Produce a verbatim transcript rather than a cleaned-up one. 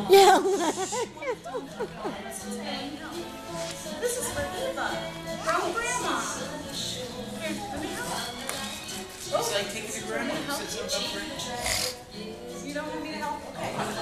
Yeah. This is for Eva. From Grandma. Here, let me help. It's like taking the grandma. You said something about grandma. You don't want me to help? Okay.